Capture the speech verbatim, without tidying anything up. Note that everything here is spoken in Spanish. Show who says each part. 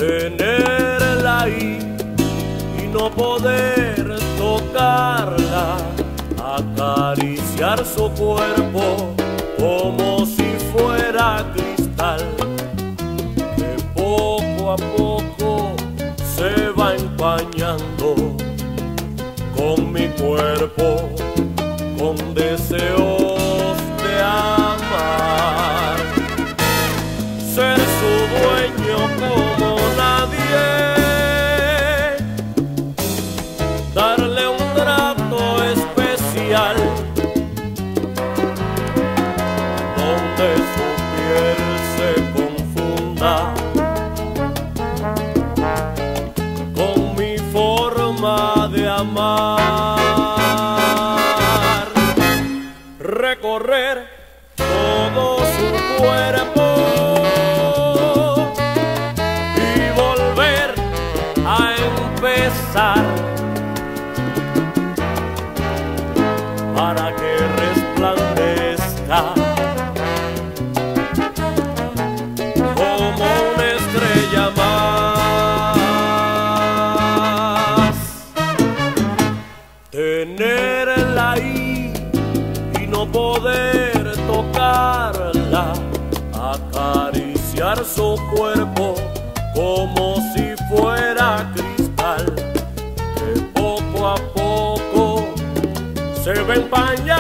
Speaker 1: tenerla ahí y no poder tocarla, acariciar su cuerpo como si fuera cristal, que poco a poco se va empañando con mi cuerpo, con deseos de amar, ser su dueño como nadie, darle un trato especial, donde su piel se confunda con mi forma de amar, recorrer todo su cuerpo y volver a empezar, para que resplandezca como una estrella más. Tenerla ahí y no poder tocarla, acariciar su cuerpo como si fuera cristal, que poco a poco se va empañando